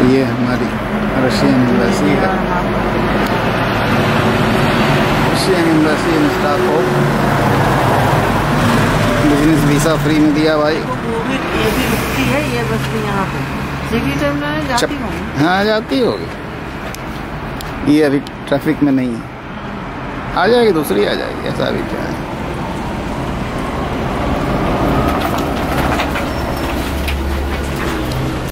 ये हमारी Russian embassy है। Russian embassy in Stockholm. Business visa free में दिया भाई। ये भी रुकती है ये बस यहाँ पे सिटी टर्मिनल जाती होगी। हाँ जाती होगी। ये अभी ट्रैफिक में नहीं है, आ जाएगी, दूसरी आ जाएगी, ऐसा भी क्या है।